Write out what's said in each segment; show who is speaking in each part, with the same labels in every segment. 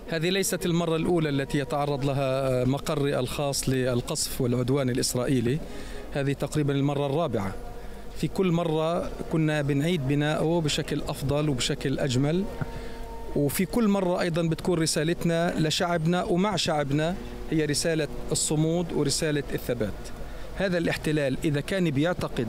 Speaker 1: هذه ليست المرة الأولى التي يتعرض لها مقري الخاص للقصف والعدوان الإسرائيلي، هذه تقريبا المرة الرابعة. في كل مرة كنا بنعيد بناؤه بشكل أفضل وبشكل أجمل، وفي كل مرة أيضا بتكون رسالتنا لشعبنا ومع شعبنا هي رسالة الصمود ورسالة الثبات. هذا الاحتلال إذا كان بيعتقد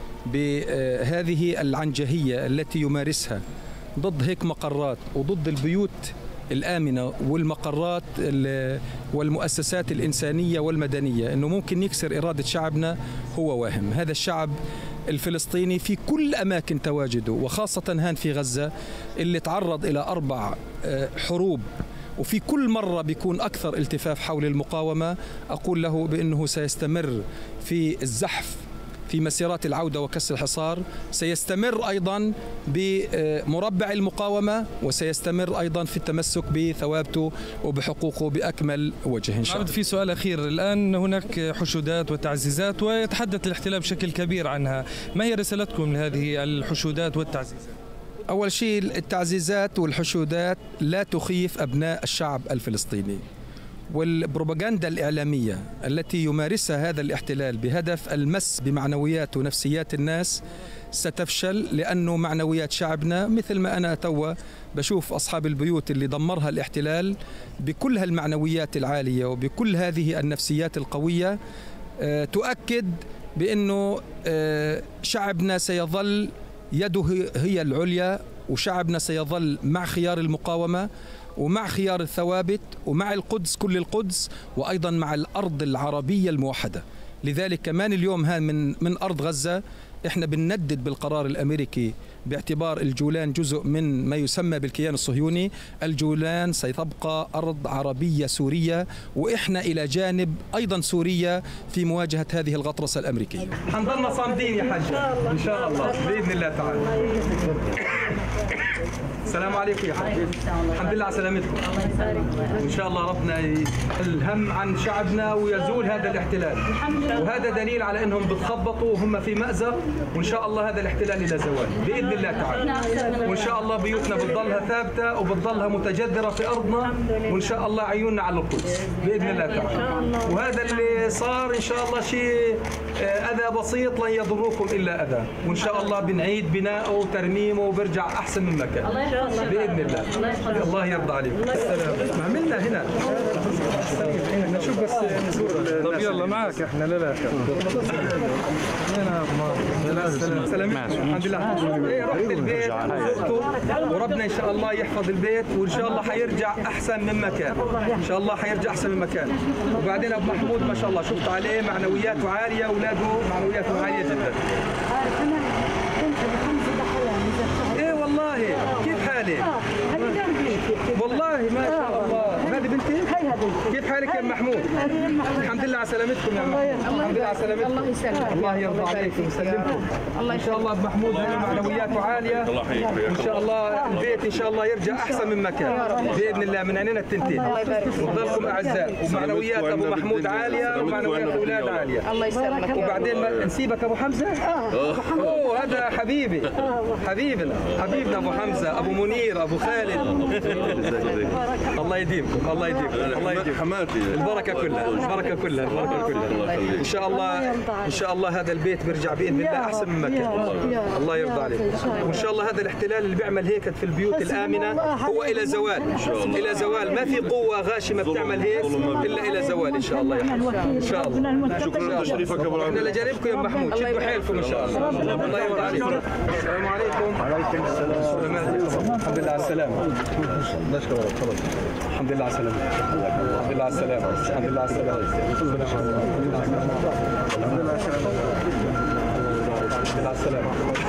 Speaker 1: بهذه العنجهية التي يمارسها ضد هيك مقرات وضد البيوت الآمنة والمقرات والمؤسسات الإنسانية والمدنية أنه ممكن يكسر إرادة شعبنا، هو واهم. هذا الشعب الفلسطيني في كل أماكن تواجده، وخاصة هان في غزة اللي تعرض إلى 4 حروب، وفي كل مرة بيكون أكثر التفاف حول المقاومة، أقول له بأنه سيستمر في الزحف في مسيرات العودة وكسر الحصار، سيستمر أيضا بمربع المقاومة، وسيستمر أيضا في التمسك بثوابته وبحقوقه بأكمل وجه إن شاء الله.
Speaker 2: في سؤال أخير، الآن هناك حشودات وتعزيزات ويتحدث الاحتلال بشكل كبير عنها، ما هي رسالتكم لهذه الحشودات والتعزيزات؟
Speaker 1: أول شيء التعزيزات والحشودات لا تخيف أبناء الشعب الفلسطيني، والبروباغندا الإعلامية التي يمارسها هذا الاحتلال بهدف المس بمعنويات ونفسيات الناس ستفشل، لأنه معنويات شعبنا مثل ما أنا توا بشوف أصحاب البيوت اللي دمرها الاحتلال بكل هالمعنويات العالية وبكل هذه النفسيات القوية تؤكد بأنه شعبنا سيظل يده هي العليا، وشعبنا سيظل مع خيار المقاومة ومع خيار الثوابت ومع القدس كل القدس، وأيضا مع الأرض العربية الموحدة. لذلك كمان اليوم من أرض غزة إحنا بنندد بالقرار الأمريكي باعتبار الجولان جزء من ما يسمى بالكيان الصهيوني. الجولان ستبقى أرض عربية سورية، وإحنا إلى جانب أيضا سوريا في مواجهة هذه الغطرسة الأمريكية. حنضلنا صامدين يا حاج إن شاء الله بإذن الله تعالى. السلام عليكم يا حبيبي. الحمد لله على سلامتكم. وإن شاء الله ربنا الهم عن شعبنا ويزول هذا الاحتلال، وهذا دليل على أنهم بتخبطوا وهم في مأزق، وإن شاء الله هذا الاحتلال إلى زوال بإذن الله تعالى. وإن شاء الله بيوتنا بتضلها ثابتة وبتضلها متجذرة في أرضنا، وإن شاء الله عيوننا على القدس بإذن الله تعالى. وهذا اللي صار إن شاء الله شيء أذى بسيط لن يضركم إلا أذى، وإن شاء الله بنعيد بناؤه وترميمه وبرجع أحسن من مكان بإذن الله. الله يرضى عليكم. السلام. ما عملنا هنا نشوف بس نزور.
Speaker 2: طب يلا معك احنا لا
Speaker 1: سلامتكم. الحمد لله. ايه رحت البيت وربنا ان شاء الله يحفظ البيت، وان شاء الله حيرجع احسن من مكان، ان شاء الله حيرجع احسن من مكان. وبعدين ابو محمود ما شاء الله شفت عليه معنوياته عاليه، اولاده معنوياتهم عاليه جدا. ايه والله كيف حالك؟ والله ما شاء الله. هذه بنتي؟ كيف حالك يا محمود؟ الحمد لله على سلامتكم يا محمود. الحمد لله على سلامتكم. الله يسلمك. الله يرضى عليكم ويسلمكم. ان شاء الله ابو محمود هذه معنوياته عاليه، ان شاء الله البيت ان شاء الله يرجع احسن من مكان باذن الله من عيننا التنتين. وتضلكم اعزاء، ومعنويات ابو محمود عاليه ومعنويات الاولاد عاليه. الله يسلمك. وبعدين نسيبك ابو حمزه؟ اوه هذا حبيبي حبيبنا ابو حمزه، ابو منير، ابو خالد. الله يديمكم الله يديمكم الله يديمكم. حماتي البركه كلها البركه كلها البركه كلها. ان شاء الله ان شاء الله هذا البيت بيرجع باذن الله احسن من مكان. الله يرضى عليك. وان شاء الله هذا الاحتلال اللي بيعمل هيك في البيوت الامنه هو الى زوال، الى زوال. ما في قوه غاشمه بتعمل هيك الا الى زوال ان شاء الله يا حبيبي. ان شاء الله. شكرا لتشريفك يا ابو العميد. احنا لجانبكم يا محمود، شدوا حيلكم ان شاء الله. الله يرضى عليكم. السلام عليكم. وعليكم السلام. الحمد لله على السلامه. نشكرك. الحمد لله على السلامه. الحمد لله على السلامه. الحمد لله على السلامه. الحمد لله على السلامه.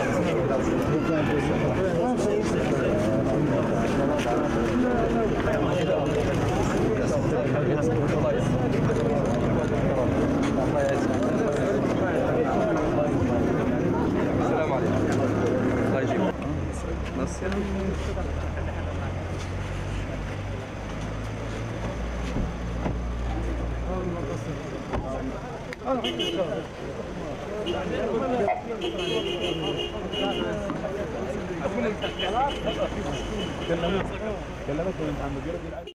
Speaker 1: السلام عليكم. الله يجيبك. نصر. كلمك